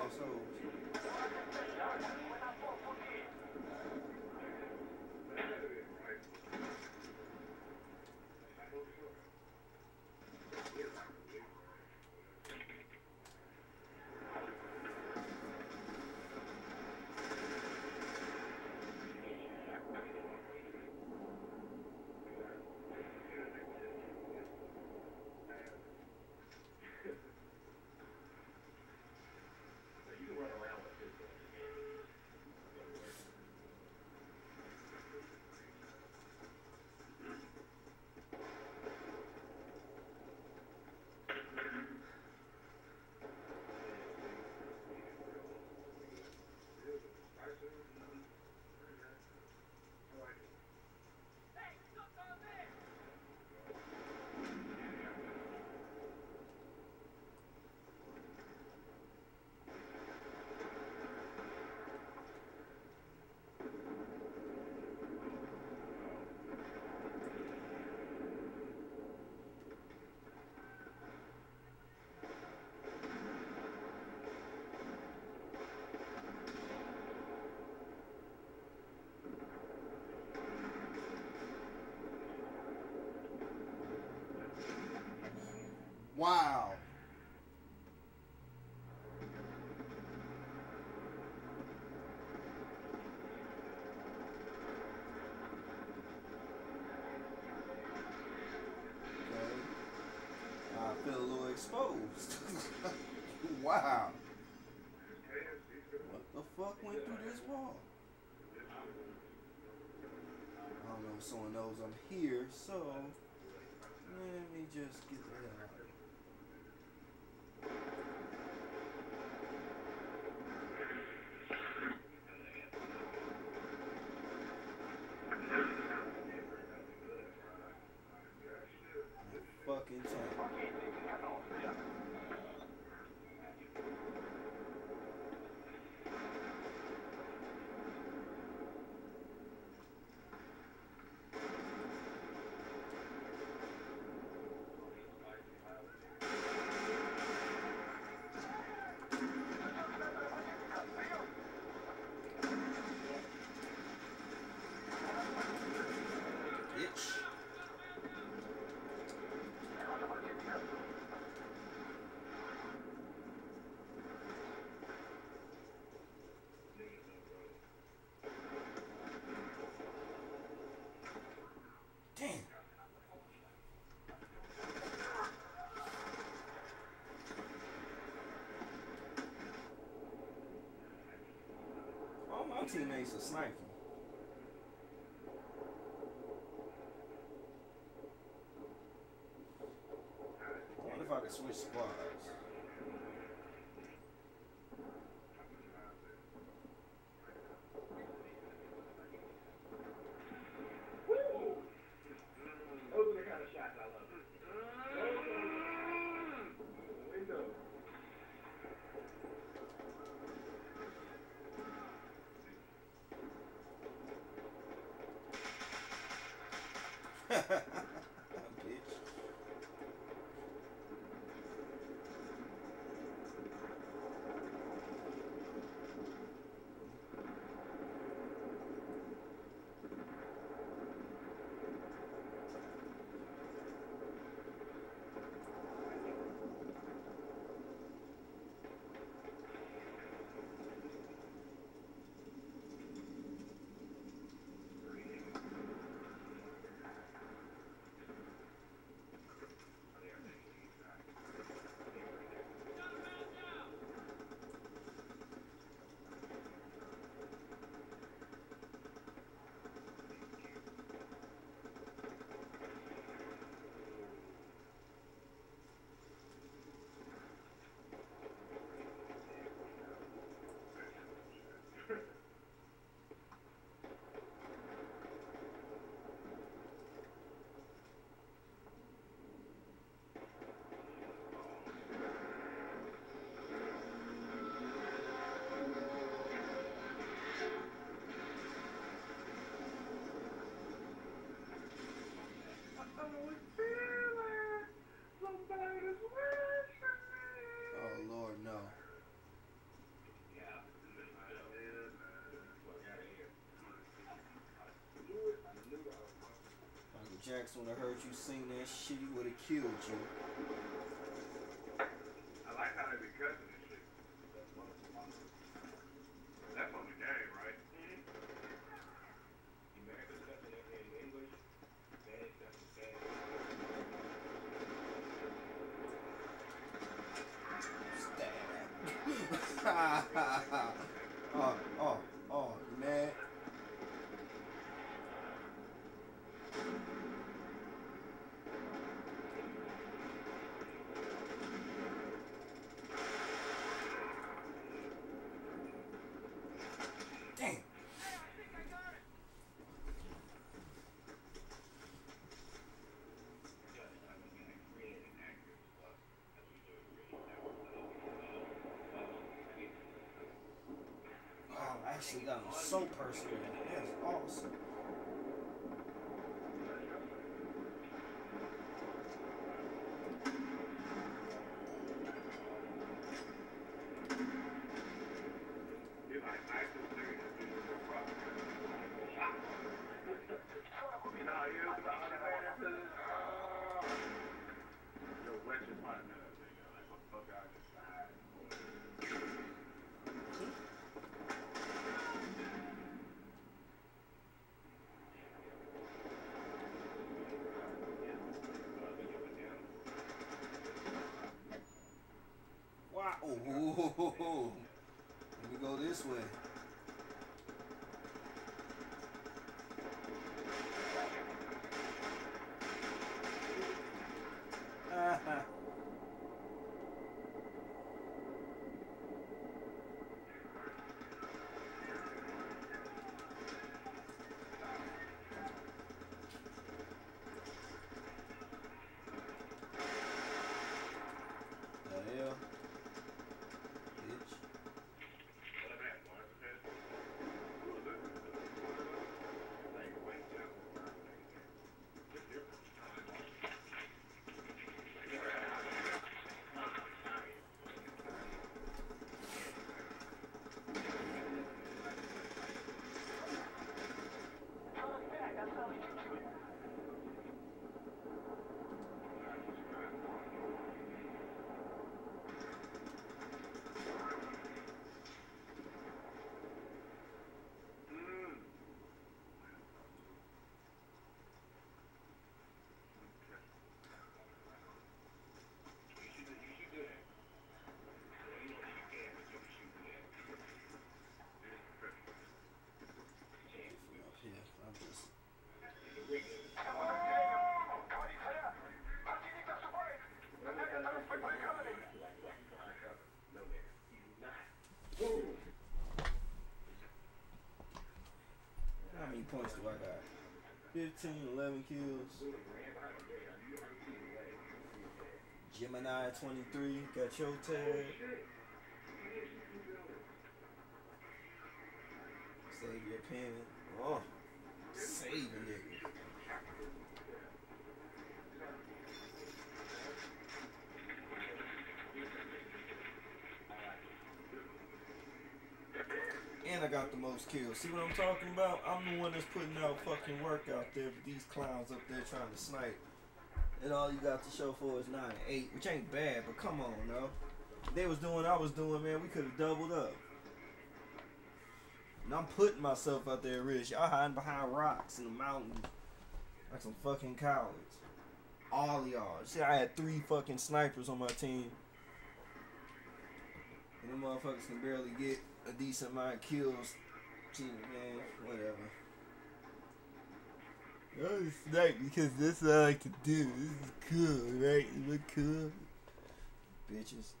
households. Wow. I feel a little exposed. Wow. What the fuck went through this wall? I don't know if someone knows I'm here, so let me just get the hell out of here. Fucking tank. Damn. All my teammates are sniping. I wonder if I could switch squads. Bitch. Max, when I heard you sing that shit, he would have killed you. I like how they be cutting this shit. That's on the game, right? America's cutting it in English. Bad cutting bad. Stab. Oh, you mad? Damn. Wow, I actually got him so personal. That's awesome. Wow. Oh, let me go this way. How many points do I got? 15, 11 kills. Gemini 23, got your tag. Save your pen. Oh, saving it. And I got the most kills. See what I'm talking about? I'm the one that's putting out fucking work out there, but these clowns up there trying to snipe. And all you got to show for is 9 and 8, which ain't bad, but come on, no. If they was doing what I was doing, man, we could have doubled up. And I'm putting myself out there at risk. Y'all hiding behind rocks in the mountains like some fucking cowards. All of y'all. See, I had 3 fucking snipers on my team. And them motherfuckers can barely get a decent amount of kills. Gee, man, whatever. I snipe because that's what I like to do. This is cool, right? It look cool. Bitches.